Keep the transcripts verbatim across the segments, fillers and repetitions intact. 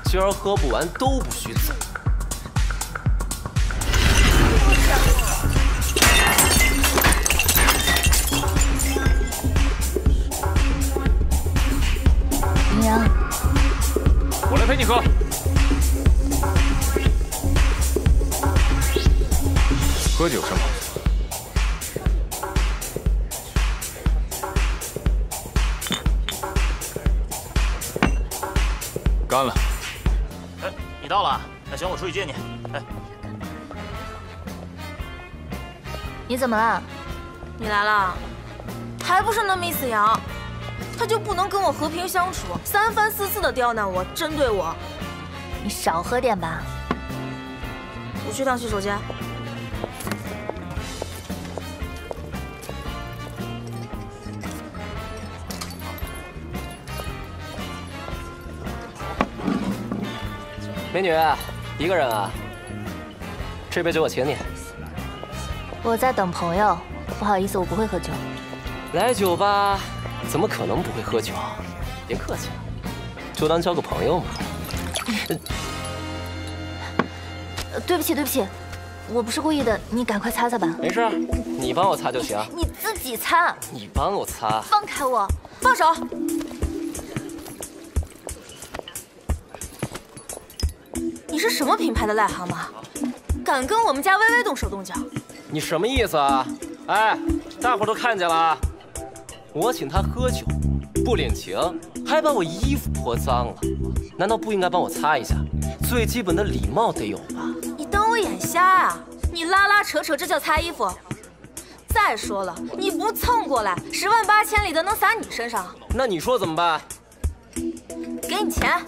今儿喝不完都不许走。 林阳， 我来陪你喝。喝酒什么？ 干了！ 哎，你到了？那行，我出去接你。哎， 你怎么了？ 你来了，还不是那米死羊？他就不能跟我和平相处，三番四次的刁难我，针对我。 你少喝点吧。 我去趟洗手间。 美女，一个人啊？这杯酒我请你。 我在等朋友，不好意思，我不会喝酒。 来酒吧，怎么可能不会喝酒？别客气了，就当交个朋友嘛。 呃，对不起，对不起，我不是故意的，你赶快擦擦吧。 没事，你帮我擦就行。 你自己擦。 你帮我擦。 放开我！ 放手！ 你是什么品牌的癞蛤蟆？敢跟我们家微微动手动脚？ 你什么意思啊？哎，大伙都看见了，我请他喝酒，不领情，还把我衣服泼脏了，难道不应该帮我擦一下？最基本的礼貌得有吧？ 你当我眼瞎啊？你拉拉扯扯，这叫擦衣服？再说了，你不蹭过来，十万八千里的能洒你身上？ 那你说怎么办？ 给你钱。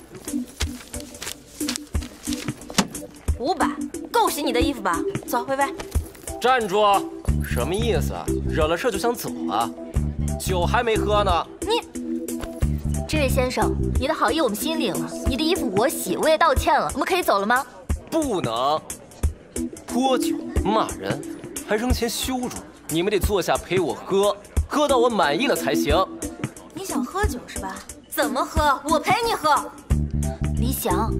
五百，够洗你的衣服吧？走，微微。 站住！什么意思啊？惹了事就想走啊？酒还没喝呢。 你， 这位先生，你的好意我们心领了，你的衣服我洗，我也道歉了，我们可以走了吗？ 不能，泼酒、骂人，还扔钱羞辱，你们得坐下陪我喝，喝到我满意了才行。 你想喝酒是吧？怎么喝？我陪你喝。 李想。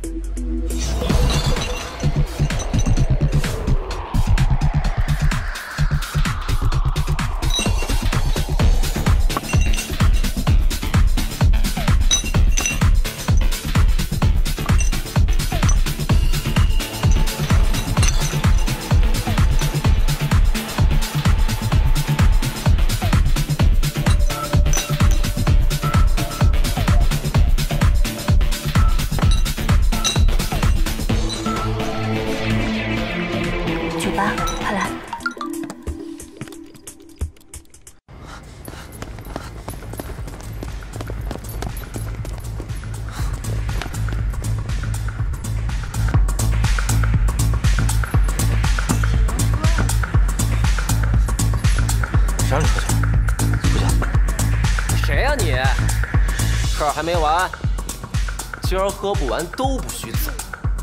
还没完，今儿喝不完都不许走。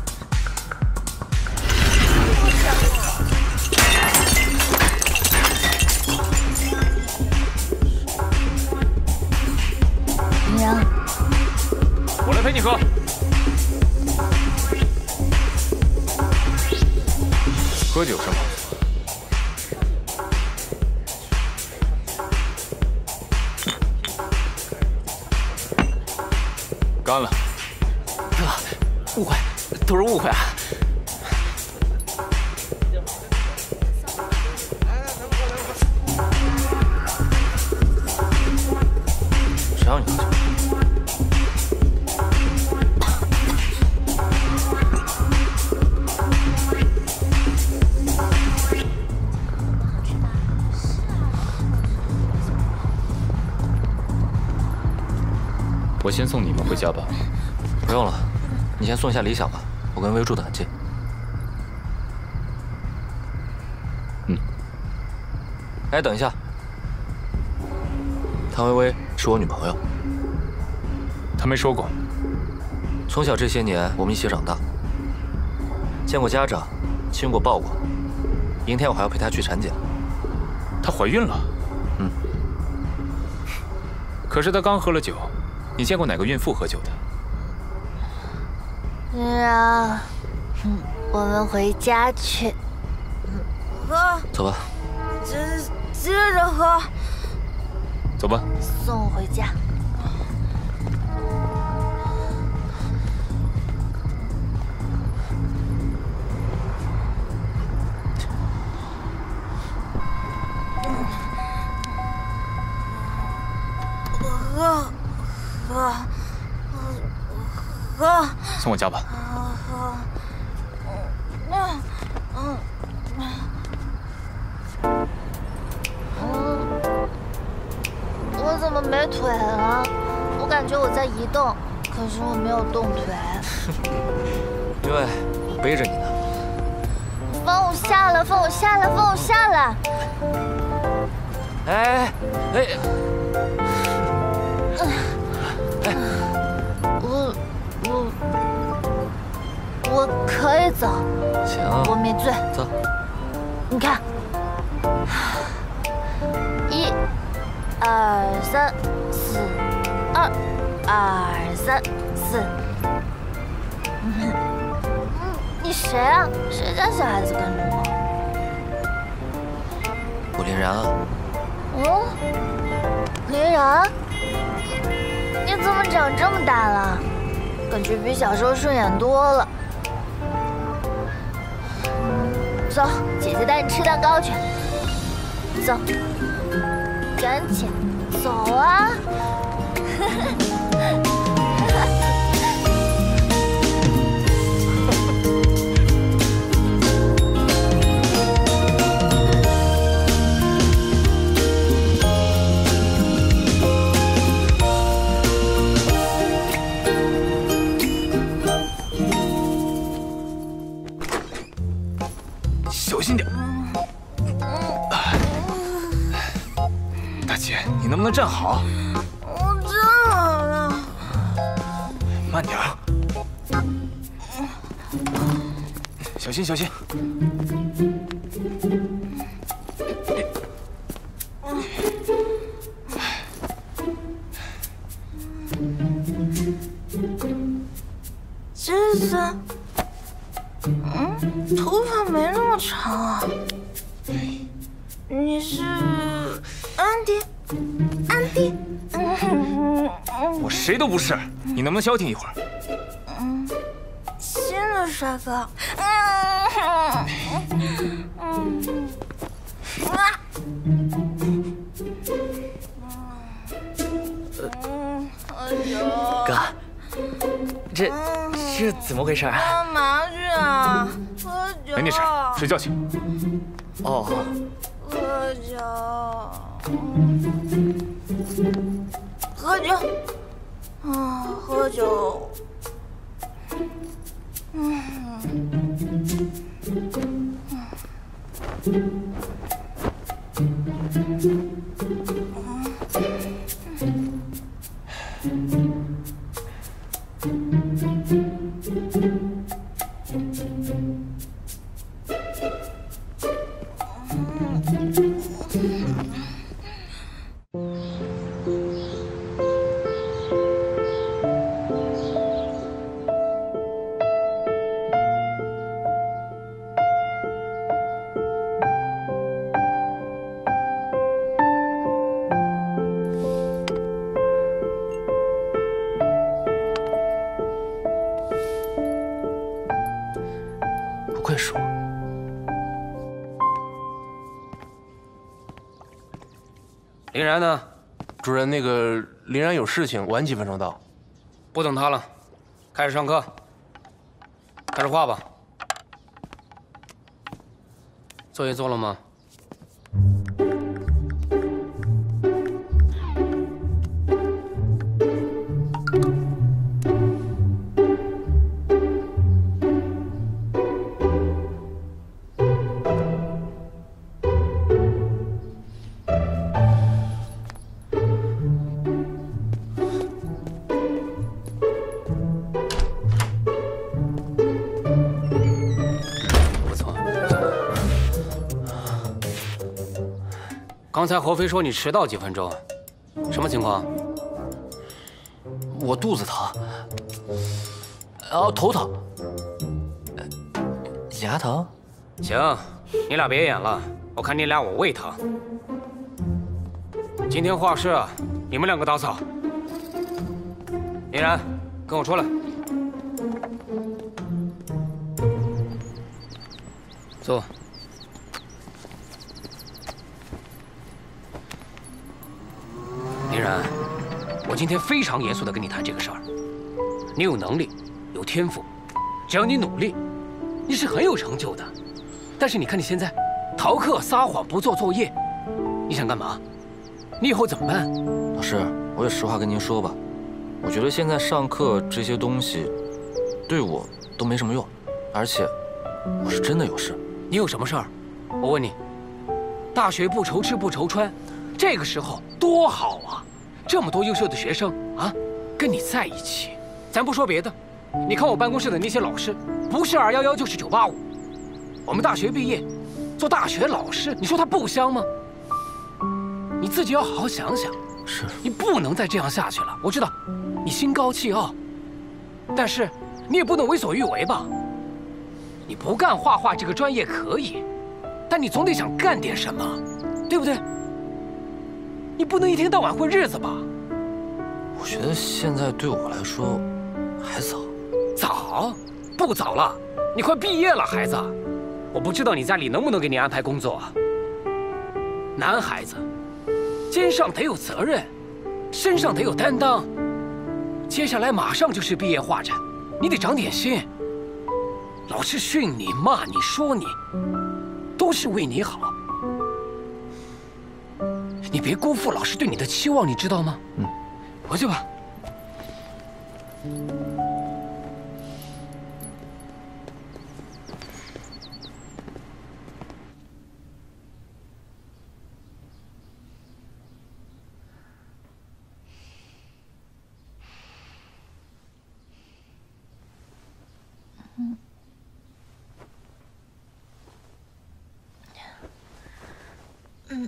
林阳， 我来陪你喝。喝酒什么？ 干了！ 哥，误会，都是误会啊！谁让你喝酒？ 我先送你们回家吧。 不用了，你先送一下李想吧，我跟薇住得很近。 嗯。 哎，等一下，唐薇薇是我女朋友。 她没说过。 从小这些年我们一起长大，见过家长，亲过抱过。明天我还要陪她去产检。 她怀孕了？ 嗯。 可是她刚喝了酒。 你见过哪个孕妇喝酒的？ 林然，嗯，我们回家去。 喝， 走吧。 接接着喝。 走吧。 送我回家。 喝，喝，喝。 送我家吧。 喝。嗯嗯嗯。我怎么没腿了？我感觉我在移动，可是我没有动腿。 因为我背着你呢。 放我下来！放我下来！放我下来！ 哎哎。 我我我可以走， 行， 我没醉。 走， 你看，一、二、三、四，二、二、三、四。嗯，你谁啊？谁家小孩子跟着我？ 我林然啊。 哦，林然。 你怎么长这么大了？感觉比小时候顺眼多了。走，姐姐带你吃蛋糕去。走，赶紧走啊！ 小心点。大姐，你能不能站好？ 我站好了。 慢点啊！小心，小心！ 这次。 嗯，头发没那么长啊。你是安迪？安迪？ 我谁都不是，你能不能消停一会儿？ 嗯，新的帅哥。嗯嗯啊！嗯，哎呦。 哥，这这怎么回事啊？ 干嘛去啊？喝酒。 没你事，睡觉去。 哦。 喝酒。喝酒。啊，喝酒。嗯。 不愧是我。林然呢？主任，那个林然有事情，晚几分钟到。 不等他了，开始上课。开始画吧。作业做了吗？刚才何飞说你迟到几分钟，什么情况？ 我肚子疼。 哦，头疼。牙疼？ 行，你俩别演了，我看你俩我胃疼。今天画室你们两个打扫。林然，跟我出来。坐。林然，我今天非常严肃地跟你谈这个事儿。你有能力，有天赋，只要你努力，你是很有成就的。但是你看你现在，逃课、撒谎、不做作业，你想干嘛？你以后怎么办？ 老师，我也实话跟您说吧，我觉得现在上课这些东西，对我都没什么用，而且我是真的有事。 你有什么事儿？我问你，大学不愁吃不愁穿，这个时候多好啊！这么多优秀的学生啊，跟你在一起。咱不说别的，你看我办公室的那些老师，不是二幺幺就是九八五。我们大学毕业，做大学老师，你说他不香吗？你自己要好好想想。 是。 你不能再这样下去了。我知道，你心高气傲，但是你也不能为所欲为吧？你不干画画这个专业可以，但你总得想干点什么，对不对？你不能一天到晚混日子吧？ 我觉得现在对我来说还早。 早？不早了，你快毕业了，孩子。我不知道你家里能不能给你安排工作啊。男孩子，肩上得有责任，身上得有担当。接下来马上就是毕业画展，你得长点心。老师训你、骂你、说你，都是为你好。你别辜负老师对你的期望，你知道吗？嗯，回去吧。 嗯。嗯。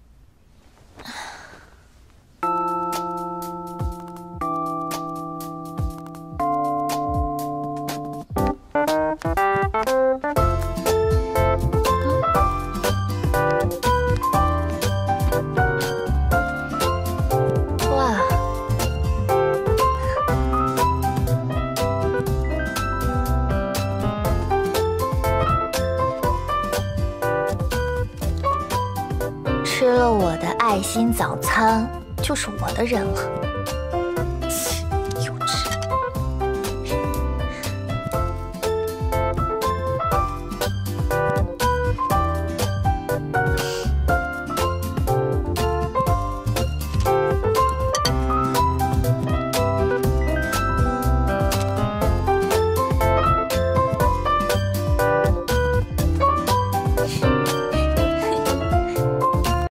哇！吃了我的爱心早餐，就是我的人了。